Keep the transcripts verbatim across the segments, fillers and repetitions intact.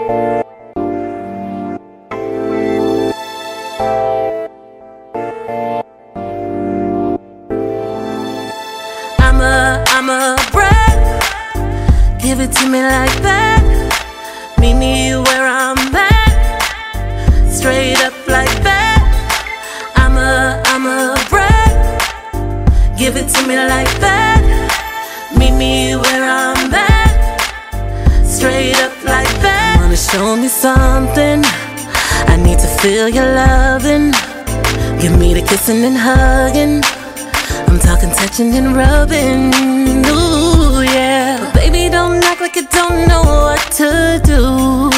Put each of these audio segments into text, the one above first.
I'm a, I'm a brat. Give it to me like that. Meet me where I'm at. Straight up like that. I'm a, I'm a brat. Give it to me like that. Meet me where I'm at. Straight up like that. You wanna show me something? I need to feel your loving. Give me the kissing and hugging. I'm talking touching and rubbing. Ooh, yeah. But baby, don't act like you don't know what to do.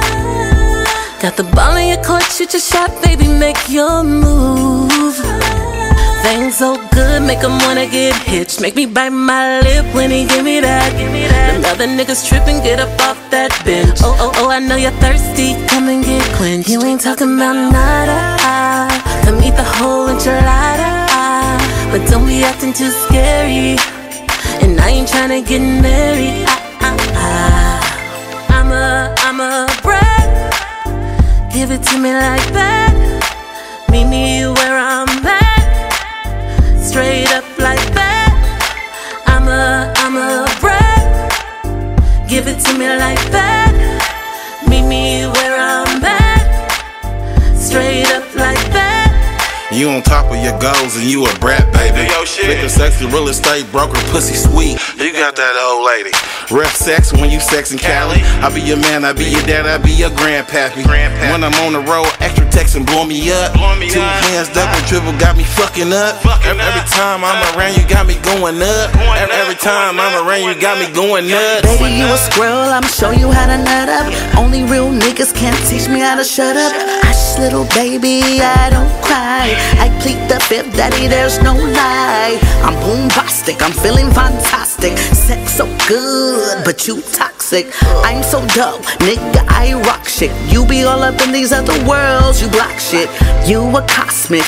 Got the ball in your court, shoot your shot, baby, make your move. Things so good, make him wanna get hitched. Make me bite my lip when he give me that. Them other niggas tripping, get up off that bench. Oh, oh, oh, I know you're thirsty, come and get quenched. You ain't talking about nada. Come eat the whole enchilada. But don't be acting too scary. And I ain't tryna get married. Ah, ah, ah. I'm a, I'm a brat. Give it to me like that. Meet me where I'm at. Straight up like that. I'm a, I'm a brat. Give it to me like that. Meet me where I'm at. Straight up like that. You on top of your goals and you a brat, baby. Yo, shit. Liquor, sexy, real estate, broker, pussy sweet. You got that old lady. Ref sex when you sex in Cali. I be your man, I be your dad, I be your grandpappy. Grandpappy. When I'm on the road, extra text and blow me up. Blow me Two up. hands, double dribble, got me fucking up. Fucking every, every time I'm around, you got me going up. Going every, every time I'm around, you got me going nuts. Baby, you a squirrel, I'ma show you how to nut up. Only real niggas can't teach me how to shut up. Hush, little baby, I don't cry. I plead the fifth, daddy, there's no lie. I'm bombastic, I'm feeling fantastic. Sex so good, but you toxic. I'm so dope, nigga, I rock shit. You be all up in these other worlds, you block shit. You a cosmic,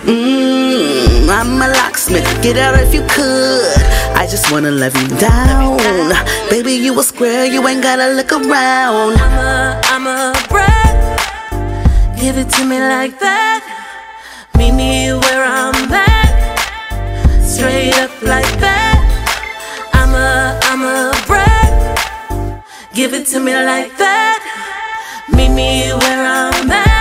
mmm, I'm a locksmith. Get out if you could, I just wanna love you down. Baby, you a square, you ain't gotta look around. I'm a, I'm a brat. Give it to me like that. Meet me where I'm at. Straight up like that. I'm a, I'm a brat. Give it to me like that. Meet me where I'm at.